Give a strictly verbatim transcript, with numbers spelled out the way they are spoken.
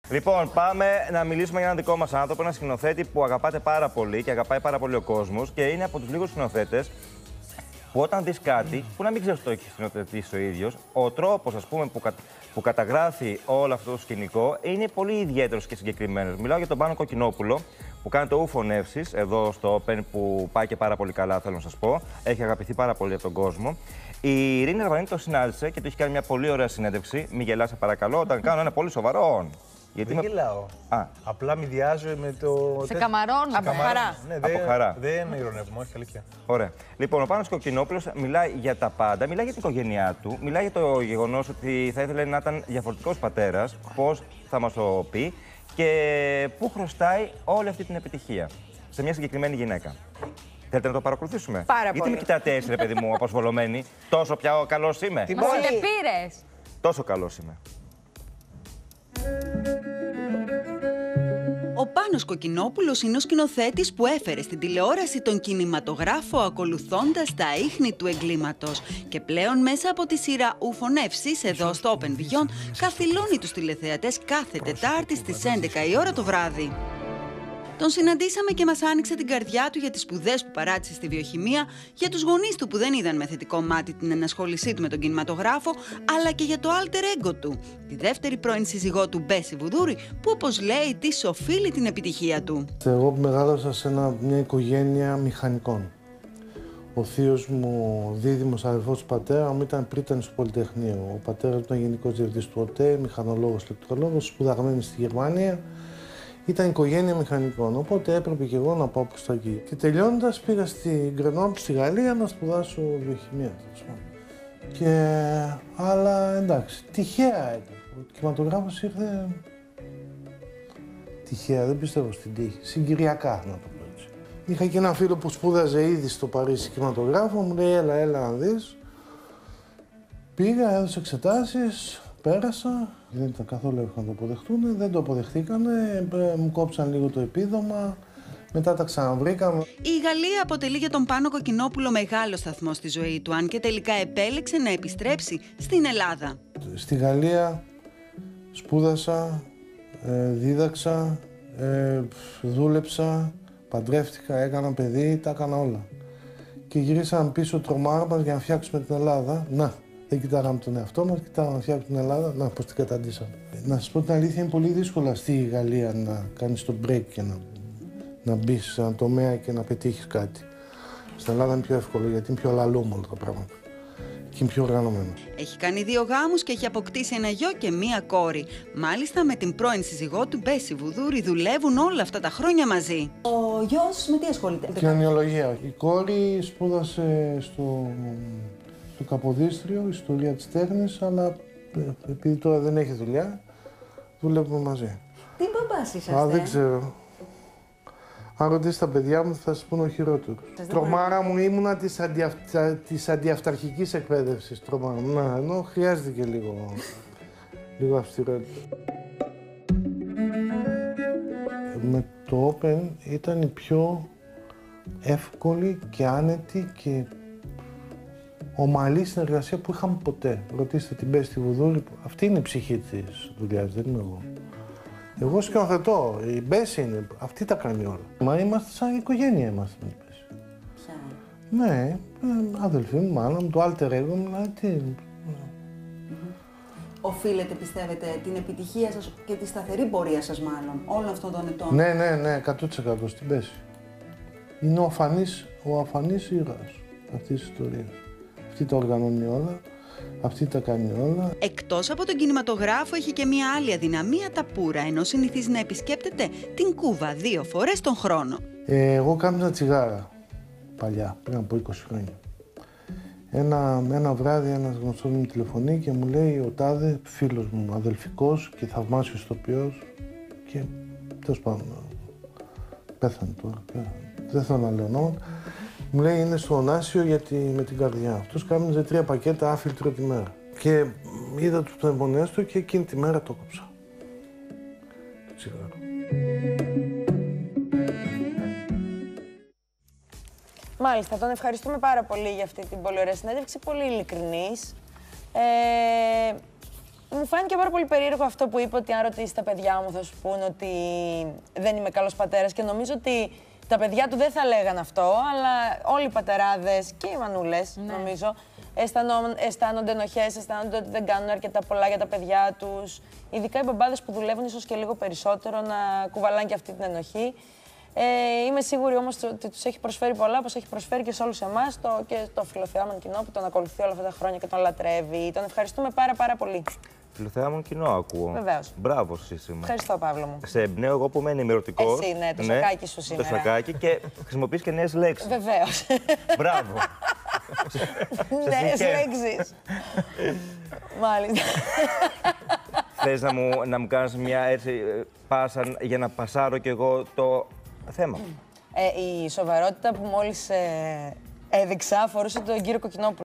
Λοιπόν, πάμε να μιλήσουμε για έναν δικό μας άνθρωπο, έναν σκηνοθέτη που αγαπάτε πάρα πολύ και αγαπάει πάρα πολύ ο κόσμος και είναι από τους λίγους σκηνοθέτες που όταν δεις κάτι που να μην ξέρεις το έχει σκηνοθετήσει ο ίδιος, ο τρόπος, ας πούμε, που, κα... που καταγράφει όλο αυτό το σκηνικό είναι πολύ ιδιαίτερος και συγκεκριμένος. Μιλάω για τον Πάνο Κοκκινόπουλο που κάνει το Ουφωνεύσεις εδώ στο Open, που πάει και πάρα πολύ καλά, θέλω να σας πω. Έχει αγαπηθεί πάρα πολύ από τον κόσμο. Η Ειρήνη Αρβανίτη το συνάντησε και του έχει κάνει μια πολύ ωραία συνέντευξη. Μην γελάς, σε παρακαλώ, όταν κάνω ένα πολύ σοβαρό. Γιατί δεν με... γελάω. Α. Απλά μηδιάζω με το. Σε καμαρών, από χαρά. Ναι, από δεν, χαρά. Δεν ειρωνεύομαι, όχι αλήθεια. Ωραία. Λοιπόν, ο Πάνος Κοκκινόπουλος μιλάει για τα πάντα, μιλάει για την οικογένειά του, μιλάει για το γεγονός ότι θα ήθελε να ήταν διαφορετικός πατέρας, πώς θα μας το πει και πού χρωστάει όλη αυτή την επιτυχία σε μια συγκεκριμένη γυναίκα. Θέλετε να το παρακολουθήσουμε? Πάρα Γιατί πολύ. με κοιτάτε έτσι, ρε παιδί μου, αποσβολωμένη. Τόσο πια καλός είμαι. Μας τηλεπήρες. Τόσο καλός είμαι. Ο Πάνος Κοκκινόπουλος είναι ο σκηνοθέτης που έφερε στην τηλεόραση τον κινηματογράφο ακολουθώντας τα ίχνη του εγκλήματος και πλέον μέσα από τη σειρά Ουφωνεύσεις εδώ στο Open Beyond καθυλώνει τους τηλεθεατές κάθε Τετάρτη στις έντεκα η ώρα το βράδυ. Τον συναντήσαμε και μας άνοιξε την καρδιά του για τις σπουδές που παράτησε στη βιοχημία, για τους γονείς του που δεν είδαν με θετικό μάτι την ενασχόλησή του με τον κινηματογράφο, αλλά και για το alter ego του, τη δεύτερη πρώην σύζυγό του Μπέση Βουδούρη, που όπως λέει της οφείλει την επιτυχία του. Εγώ μεγάλωσα σε ένα, μια οικογένεια μηχανικών. Ο θείος μου, δίδυμος αδελφός του πατέρα μου, ήταν πρίτανης στο Πολυτεχνείο. Ο πατέρας μου ήταν γενικός διευθυντής του ΟΤΕ, μηχανολόγος, ηλεκτρολόγος, σπουδαγμένος στη Γερμανία. Ήταν οικογένεια μηχανικών, οπότε έπρεπε και εγώ να πάω προς τα εκεί. Και τελειώνοντας πήγα στην Γκρενόμπλη, στη Γαλλία, να σπουδάσω βιοχημία. Και... αλλά εντάξει, τυχαία ήταν. Ο κινηματογράφος ήρθε... τυχαία, δεν πιστεύω στην τύχη. Συγκυριακά, να το πω έτσι. Είχα και ένα φίλο που σπούδαζε ήδη στο Παρίσι κινηματογράφο, μου λέει έλα, έλα να δεις. Πήγα, έδωσα εξετάσεις. Πέρασα, δεν ήταν καθόλου εύκολο να το αποδεχτούν, δεν το αποδεχτήκανε, μου κόψαν λίγο το επίδομα, μετά τα ξαναβρήκαμε. Η Γαλλία αποτελεί για τον Πάνο Κοκκινόπουλο μεγάλο σταθμό στη ζωή του, αν και τελικά επέλεξε να επιστρέψει στην Ελλάδα. Στη Γαλλία σπούδασα, δίδαξα, δούλεψα, παντρεύτηκα, έκανα παιδί, τα έκανα όλα. Και γυρίσαμε πίσω τρομάρμας για να φτιάξουμε την Ελλάδα. Να. Δεν κοιτάγαμε τον εαυτό μας, κοιτάγαμε να φτιάξουμε την Ελλάδα, να πώς την καταντήσαμε. Να σας πω την αλήθεια, είναι πολύ δύσκολο στη Γαλλία να κάνεις το break και να, να μπεις σε ένα τομέα και να πετύχεις κάτι. Στην Ελλάδα είναι πιο εύκολο γιατί είναι πιο λαλούμο όλα τα πράγματα και είναι πιο οργανωμένο. Έχει κάνει δύο γάμους και έχει αποκτήσει ένα γιο και μία κόρη. Μάλιστα με την πρώην σύζυγό του Μπέση Βουδούρη δουλεύουν όλα αυτά τα χρόνια μαζί. Ο γιος με τι ασχολείται? Κοινωνιολογία. Η κόρη σπούδασε στο... στο Καποδίστριο, ιστορία της τέχνης, αλλά επειδή τώρα δεν έχει δουλειά, δουλεύουμε μαζί. Τι μπαμπάς είσαστε? Α, δεν ξέρω. Αν ρωτήσεις τα παιδιά μου, θα σας πούνε ο χειρότερος. Τρομάρα μου ήμουνα της, αντιαφ... της αντιαυταρχικής εκπαίδευσης, τρομάρα μου. Να, ενώ χρειάζεται και λίγο, λίγο αυστηρότητα. Με το Open ήταν η πιο εύκολη και άνετη και ομαλή συνεργασία που είχαμε ποτέ. Ρωτήστε την Μπέση Βουδούρη, αυτή είναι η ψυχή της δουλειάς, δεν είμαι εγώ. Εγώ σκηνοθετώ, η Μπέση είναι, αυτή τα κάνει όλα. Μα είμαστε σαν οικογένεια είμαστε με την Μπέση. Σαν. Ναι, αδελφή μου, μάνα μου, το alter ego μου, δηλαδή τι... Οφείλετε, πιστεύετε, την επιτυχία σας και τη σταθερή πορεία σας μάλλον, όλων αυτών των ετών? Ναι, ναι, ναι, εκατό τοις εκατό στην Μπέση. Είναι ο αφανής, ο αφανής ήρωας αυτής της ιστορίας. Αυτή τα οργανώνει όλα, αυτή τα κάνει όλα. Εκτός από τον κινηματογράφο έχει και μία άλλη αδυναμία, τα πουρα, ενώ συνηθίζει να επισκέπτεται την Κούβα δύο φορές τον χρόνο. Ε, εγώ κάμιζα τσιγάρα παλιά, πριν από είκοσι χρόνια. Ένα, ένα βράδυ ένας γνωστός μου τηλεφωνεί και μου λέει ο τάδε, φίλος μου, αδελφικός και θαυμάσιος ηθοποιός και τέλος πάντων, πέθανε τώρα, πέθανε. Δεν θέλω να λέω ονόματα. Μου λέει είναι στο Ωνάσιο γιατί με την καρδιά. Αυτός κάμιζε τρία πακέτα άφιλτρο τη μέρα. Και είδα τους πνευμονές του και εκείνη τη μέρα το κόψα. Το τσιγάρο. Μάλιστα, τον ευχαριστούμε πάρα πολύ για αυτή την πολύ ωραία συνέντευξη, πολύ ειλικρινής. Ε, Μου φάνηκε πάρα πολύ περίεργο αυτό που είπε ότι αν ρωτήσει τα παιδιά μου θα σου πούνε ότι δεν είμαι καλός πατέρας και νομίζω ότι τα παιδιά του δεν θα λέγαν αυτό, αλλά όλοι οι πατεράδες και οι μανούλες, ναι. νομίζω, αισθάνονται ενοχές, αισθάνονται ότι δεν κάνουν αρκετά πολλά για τα παιδιά τους. Ειδικά οι μπαμπάδες που δουλεύουν ίσως και λίγο περισσότερο να κουβαλάνε και αυτή την ενοχή. Ε, είμαι σίγουρη όμως ότι τους έχει προσφέρει πολλά, όπως έχει προσφέρει και σε όλους εμάς το, και το φιλοθεάμον κοινό που τον ακολουθεί όλα αυτά τα χρόνια και τον λατρεύει. Τον ευχαριστούμε πάρα πάρα πολύ. Φιλοθεάμον κοινό ακούω. Βεβαίως. Μπράβο εσύ σήμερα. Ευχαριστώ, Παύλο μου. Σε εμπνέω εγώ που είμαι ενημερωτικός. Εσύ, ναι, το ναι, σακάκι σου σήμερα. Το σακάκι και χρησιμοποιείς και νέες λέξεις. Βεβαίως. Μπράβο. Νέες λέξεις. Μάλιστα. Θες να μου, να μου κάνεις μια έτσι πάσα για να πασάρω κι εγώ το θέμα. Ε, η σοβαρότητα που μόλις ε, έδειξα αφορούσε τον κύριο Κοκκινόπουλο.